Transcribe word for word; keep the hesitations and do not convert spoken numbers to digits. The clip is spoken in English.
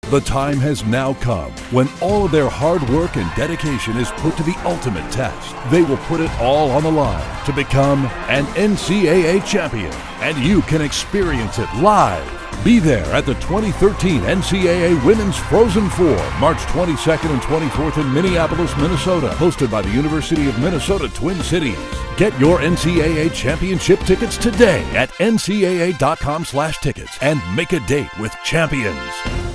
The time has now come when all of their hard work and dedication is put to the ultimate test. They will put it all on the line to become an N C double A champion, and you can experience it live. Be there at the twenty thirteen N C double A Women's Frozen Four, March twenty-second and twenty-fourth in Minneapolis, Minnesota, hosted by the University of Minnesota Twin Cities. Get your N C double A championship tickets today at N C double A dot com slash tickets and make a date with champions.